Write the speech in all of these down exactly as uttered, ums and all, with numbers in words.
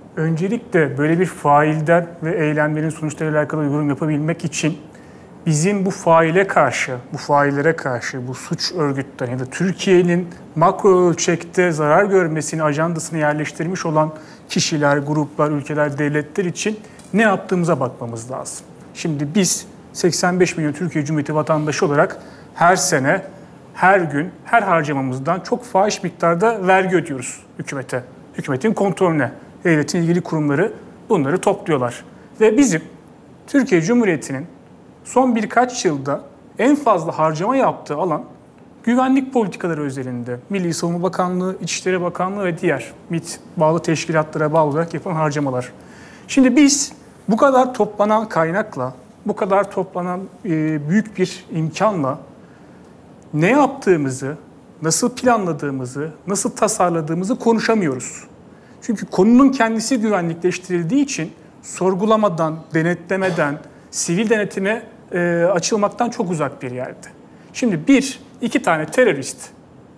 Öncelikle böyle bir failden ve eylemlerin sonuçlarıyla alakalı yorum yapabilmek için bizim bu faile karşı, bu faillere karşı, bu suç örgütleri ya da Türkiye'nin makro ölçekte zarar görmesini, ajandasını yerleştirmiş olan kişiler, gruplar, ülkeler, devletler için ne yaptığımıza bakmamız lazım. Şimdi biz seksen beş milyon Türkiye Cumhuriyeti vatandaşı olarak her sene, her gün, her harcamamızdan çok fahiş miktarda vergi ödüyoruz hükümete. Hükümetin kontrolüne, devletin ilgili kurumları bunları topluyorlar. Ve bizim Türkiye Cumhuriyeti'nin son birkaç yılda en fazla harcama yaptığı alan güvenlik politikaları özelinde. Milli Savunma Bakanlığı, İçişleri Bakanlığı ve diğer MİT bağlı teşkilatlara bağlı olarak yapılan harcamalar. Şimdi biz bu kadar toplanan kaynakla, bu kadar toplanan e, büyük bir imkanla ne yaptığımızı, nasıl planladığımızı, nasıl tasarladığımızı konuşamıyoruz. Çünkü konunun kendisi güvenlikleştirildiği için sorgulamadan, denetlemeden, sivil denetime e, açılmaktan çok uzak bir yerde. Şimdi bir, iki tane terörist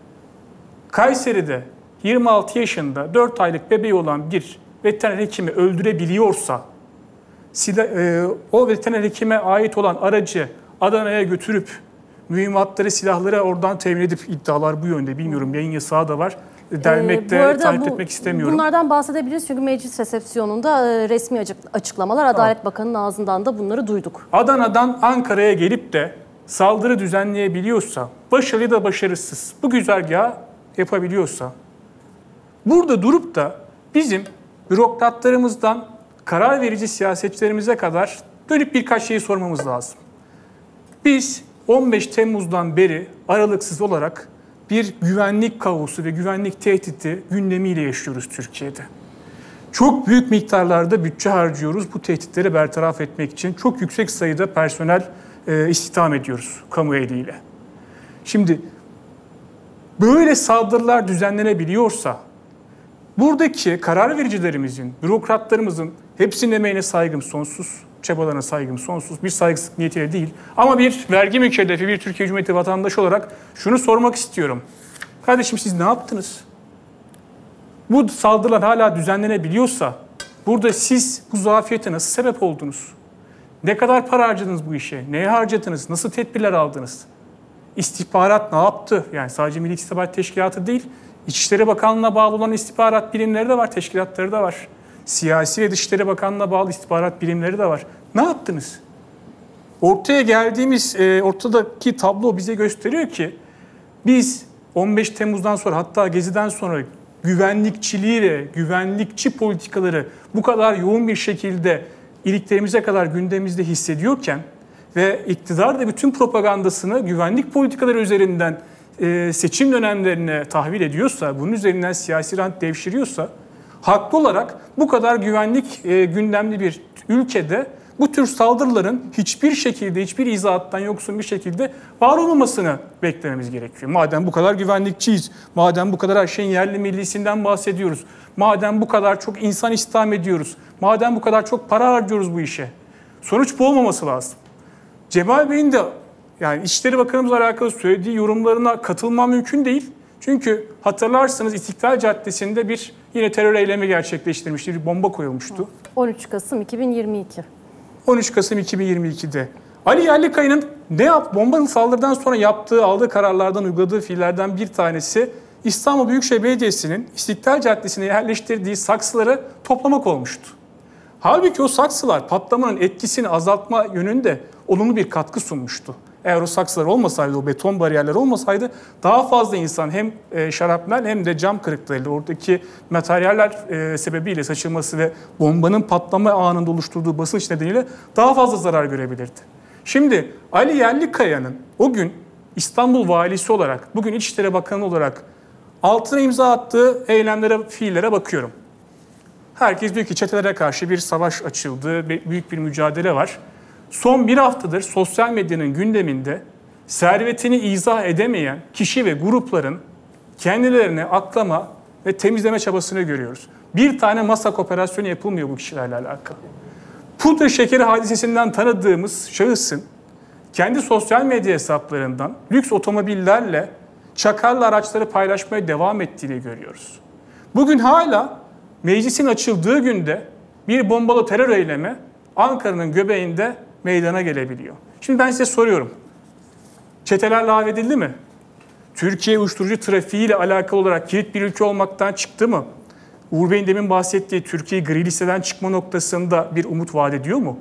Kayseri'de yirmi altı yaşında dört aylık bebeği olan bir veteriner hekimi öldürebiliyorsa, silah, e, o veteriner hekime ait olan aracı Adana'ya götürüp mühimmatları, silahları oradan temin edip, iddialar bu yönde, bilmiyorum, yayın yasağı da var, dermekte, ee, takip etmek istemiyorum. Bunlardan bahsedebiliriz çünkü meclis resepsiyonunda e, resmi açık, açıklamalar, Adalet tamam. Bakanı'nın ağzından da bunları duyduk. Adana'dan Ankara'ya gelip de saldırı düzenleyebiliyorsa, başarılı da başarısız bu güzergahı yapabiliyorsa, burada durup da bizim bürokratlarımızdan karar verici siyasetçilerimize kadar dönüp birkaç şeyi sormamız lazım. Biz on beş Temmuz'dan beri aralıksız olarak bir güvenlik kaosu ve güvenlik tehdidi gündemiyle yaşıyoruz Türkiye'de. Çok büyük miktarlarda bütçe harcıyoruz bu tehditleri bertaraf etmek için. Çok yüksek sayıda personel e, istihdam ediyoruz kamu eliyle. Şimdi böyle saldırılar düzenlenebiliyorsa, buradaki karar vericilerimizin, bürokratlarımızın hepsinin emeğine saygım sonsuz, çabalarına saygım sonsuz, bir saygısızlık niyetiyle değil. Ama bir vergi mükellefi, bir Türkiye Cumhuriyeti vatandaşı olarak şunu sormak istiyorum. Kardeşim siz ne yaptınız? Bu saldırılar hala düzenlenebiliyorsa, burada siz bu zafiyete nasıl sebep oldunuz? Ne kadar para harcadınız bu işe? Neye harcadınız? Nasıl tedbirler aldınız? İstihbarat ne yaptı? Yani sadece Milli İstihbarat Teşkilatı değil, İçişleri Bakanlığı'na bağlı olan istihbarat birimleri de var, teşkilatları da var. Siyasi ve Dışişleri Bakanlığı'na bağlı istihbarat birimleri de var. Ne yaptınız? Ortaya geldiğimiz, e, ortadaki tablo bize gösteriyor ki biz on beş Temmuz'dan sonra, hatta Gezi'den sonra güvenlikçiliği ve güvenlikçi politikaları bu kadar yoğun bir şekilde iliklerimize kadar gündemimizde hissediyorken ve iktidar da bütün propagandasını güvenlik politikaları üzerinden e, seçim dönemlerine tahvil ediyorsa, bunun üzerinden siyasi rant devşiriyorsa, haklı olarak bu kadar güvenlik e, gündemli bir ülkede bu tür saldırıların hiçbir şekilde, hiçbir izahattan yoksun bir şekilde var olmamasını beklememiz gerekiyor. Madem bu kadar güvenlikçiyiz, madem bu kadar her şeyin yerli millisinden bahsediyoruz, madem bu kadar çok insan istihdam ediyoruz, madem bu kadar çok para harcıyoruz bu işe, sonuç bu olmaması lazım. Cemal Bey'in de yani İçişleri Bakanımızla alakalı söylediği yorumlarına katılmam mümkün değil. Çünkü hatırlarsanız İstiklal Caddesi'nde bir yine terör eylemi gerçekleştirmişti, bir bomba koyulmuştu. on üç Kasım iki bin yirmi iki. on üç Kasım iki bin yirmi iki'de. Ali Yerlikaya'nın ne yap, bombalı saldırıdan sonra yaptığı, aldığı kararlardan, uyguladığı fiillerden bir tanesi İstanbul Büyükşehir Belediyesi'nin İstiklal Caddesi'ne yerleştirdiği saksıları toplamak olmuştu. Halbuki o saksılar patlamanın etkisini azaltma yönünde olumlu bir katkı sunmuştu. Eğer o saksılar olmasaydı, o beton bariyerler olmasaydı daha fazla insan hem şarapnel hem de cam kırıklarıyla oradaki materyaller sebebiyle saçılması ve bombanın patlama anında oluşturduğu basınç nedeniyle daha fazla zarar görebilirdi. Şimdi Ali Yerlikaya'nın o gün İstanbul Valisi olarak, bugün İçişleri Bakanı olarak altına imza attığı eylemlere, fiillere bakıyorum. Herkes diyor ki çetelere karşı bir savaş açıldı, büyük bir mücadele var. Son bir haftadır sosyal medyanın gündeminde servetini izah edemeyen kişi ve grupların kendilerini aklama ve temizleme çabasını görüyoruz. Bir tane masak operasyonu yapılmıyor bu kişilerle alakalı. Pudra şekeri hadisesinden tanıdığımız şahısın kendi sosyal medya hesaplarından lüks otomobillerle çakarlı araçları paylaşmaya devam ettiğini görüyoruz. Bugün hala meclisin açıldığı günde bir bombalı terör eylemi Ankara'nın göbeğinde meydana gelebiliyor. Şimdi ben size soruyorum. Çeteler lağvedildi mi? Türkiye uyuşturucu trafiğiyle alakalı olarak kilit bir ülke olmaktan çıktı mı? Uğur Bey'in demin bahsettiği Türkiye gri listeden çıkma noktasında bir umut vaat ediyor mu?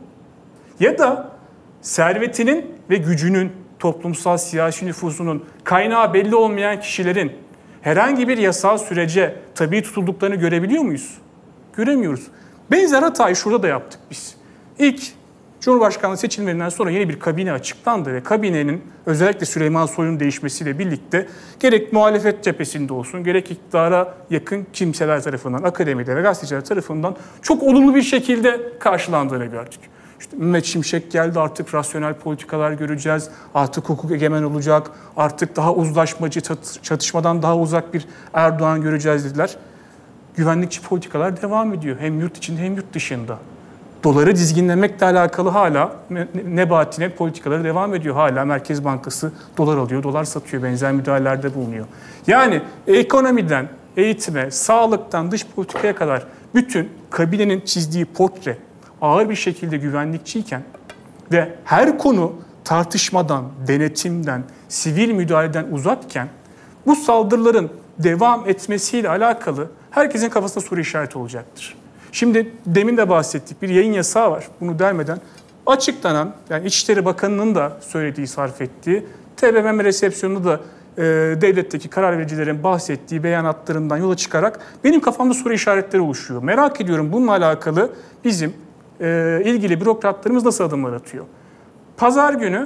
Ya da servetinin ve gücünün, toplumsal siyasi nüfusunun kaynağı belli olmayan kişilerin herhangi bir yasal sürece tabi tutulduklarını görebiliyor muyuz? Göremiyoruz. Benzer hatayı şurada da yaptık biz. İlk Cumhurbaşkanlığı seçimlerinden sonra yeni bir kabine açıklandı ve kabinenin özellikle Süleyman Soylu'nun değişmesiyle birlikte gerek muhalefet cephesinde olsun, gerek iktidara yakın kimseler tarafından, akademide ve gazeteciler tarafından çok olumlu bir şekilde karşılandığını gördük. İşte Mehmet Şimşek geldi, artık rasyonel politikalar göreceğiz, artık hukuk egemen olacak, artık daha uzlaşmacı, çatışmadan daha uzak bir Erdoğan göreceğiz dediler. Güvenlikçi politikalar devam ediyor hem yurt içinde hem yurt dışında. Doları dizginlemekle alakalı hala Nebati'ne politikaları devam ediyor. Hala Merkez Bankası dolar alıyor, dolar satıyor, benzer müdahalelerde bulunuyor. Yani ekonomiden, eğitime, sağlıktan, dış politikaya kadar bütün kabinenin çizdiği portre ağır bir şekilde güvenlikçiyken ve her konu tartışmadan, denetimden, sivil müdahaleden uzakken bu saldırıların devam etmesiyle alakalı herkesin kafasında soru işareti olacaktır. Şimdi demin de bahsettik, bir yayın yasağı var. Bunu dermeden açıklanan, yani İçişleri Bakanı'nın da söylediği, sarf ettiği, T B M M resepsiyonunda da e, devletteki karar vericilerin bahsettiği beyanatlarından yola çıkarak benim kafamda soru işaretleri oluşuyor. Merak ediyorum bununla alakalı bizim e, ilgili bürokratlarımız nasıl adımlar atıyor? Pazar günü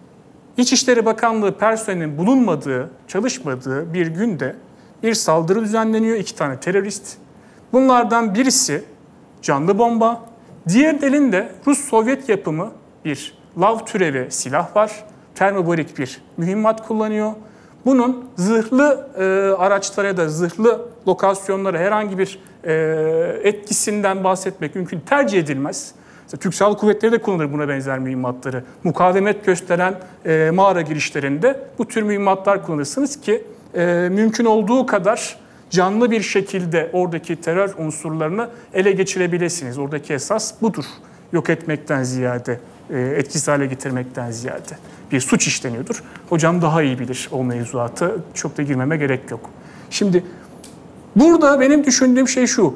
İçişleri Bakanlığı personelinin bulunmadığı, çalışmadığı bir günde bir saldırı düzenleniyor. İki tane terörist. Bunlardan birisi canlı bomba, diğer elinde Rus-Sovyet yapımı bir lav türevi silah var. Termobarik bir mühimmat kullanıyor. Bunun zırhlı e, araçlara ya da zırhlı lokasyonlara herhangi bir e, etkisinden bahsetmek mümkün, tercih edilmez. Mesela Türk Silahlı Kuvvetleri de kullanır buna benzer mühimmatları. Mukavemet gösteren e, mağara girişlerinde bu tür mühimmatlar kullanırsınız ki e, mümkün olduğu kadar canlı bir şekilde oradaki terör unsurlarını ele geçirebilirsiniz. Oradaki esas budur. Yok etmekten ziyade, etkisiz hale getirmekten ziyade bir suç işleniyordur. Hocam daha iyi bilir o mevzuatı. Çok da girmeme gerek yok. Şimdi burada benim düşündüğüm şey şu.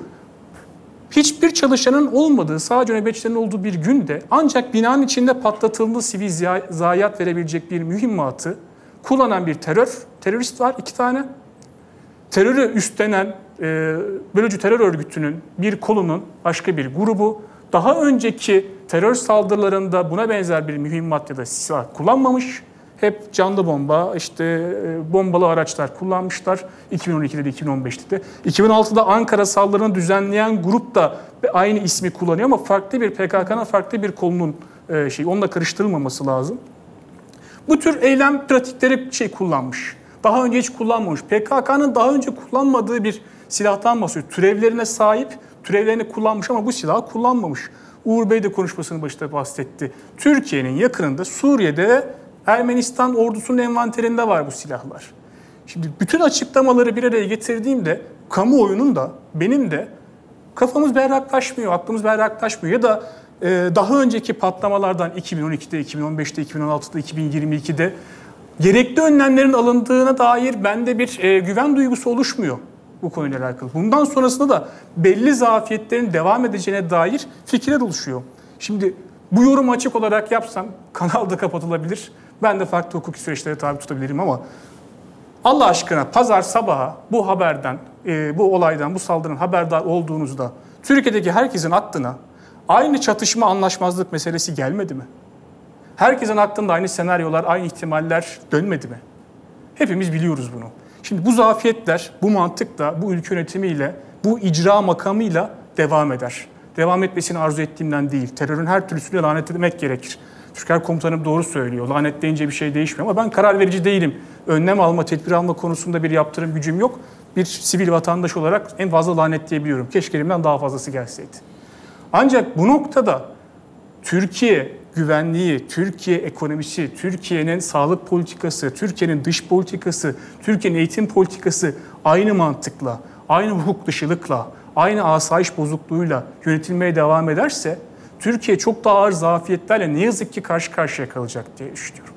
Hiçbir çalışanın olmadığı, sadece nöbetçilerin olduğu bir günde ancak binanın içinde patlatıldığı sivil zayiat verebilecek bir mühimmatı kullanan bir terör, terörist var iki tane. Terörü üstlenen e, bölücü terör örgütünün bir kolunun başka bir grubu daha önceki terör saldırılarında buna benzer bir mühimmat ya da silah kullanmamış. Hep canlı bomba, işte e, bombalı araçlar kullanmışlar. iki bin on ikide de iki bin on beşte de. iki bin altıda Ankara saldırını düzenleyen grup da aynı ismi kullanıyor ama farklı bir P K K'nın farklı bir kolunun e, şey onunla karıştırılmaması lazım. Bu tür eylem pratikleri şey kullanmış. Daha önce hiç kullanmamış. P K K'nın daha önce kullanmadığı bir silahtan bahsediyor. Türevlerine sahip, türevlerini kullanmış ama bu silahı kullanmamış. Uğur Bey de konuşmasının başında bahsetti. Türkiye'nin yakınında Suriye'de Ermenistan ordusunun envanterinde var bu silahlar. Şimdi bütün açıklamaları bir araya getirdiğimde kamuoyunun da benim de kafamız berraklaşmıyor, aklımız berraklaşmıyor. Ya da e, daha önceki patlamalardan iki bin on ikide, iki bin on beşte, iki bin on altıda, iki bin yirmi ikide gerekli önlemlerin alındığına dair bende bir e, güven duygusu oluşmuyor bu konuyla alakalı. Bundan sonrasında da belli zafiyetlerin devam edeceğine dair fikirler oluşuyor. Şimdi bu yorumu açık olarak yapsam kanal da kapatılabilir. Ben de farklı hukuki süreçlere tabi tutabilirim ama Allah aşkına pazar sabahı bu haberden, e, bu olaydan, bu saldırının haberdar olduğunuzda Türkiye'deki herkesin aklına aynı çatışma, anlaşmazlık meselesi gelmedi mi? Herkesin aklında aynı senaryolar, aynı ihtimaller dönmedi mi? Hepimiz biliyoruz bunu. Şimdi bu zafiyetler, bu mantıkla, bu ülke yönetimiyle, bu icra makamıyla devam eder. Devam etmesini arzu ettiğimden değil. Terörün her türlüsüne lanetlemek gerekir. Türker komutanım doğru söylüyor. Lanetleyince bir şey değişmiyor ama ben karar verici değilim. Önlem alma, tedbir alma konusunda bir yaptırım gücüm yok. Bir sivil vatandaş olarak en fazla lanetleyebiliyorum. Keşke elimden daha fazlası gelseydi. Ancak bu noktada Türkiye güvenliği, Türkiye ekonomisi, Türkiye'nin sağlık politikası, Türkiye'nin dış politikası, Türkiye'nin eğitim politikası aynı mantıkla, aynı hukuk dışılıkla, aynı asayiş bozukluğuyla yönetilmeye devam ederse Türkiye çok daha ağır zafiyetlerle ne yazık ki karşı karşıya kalacak diye düşünüyorum.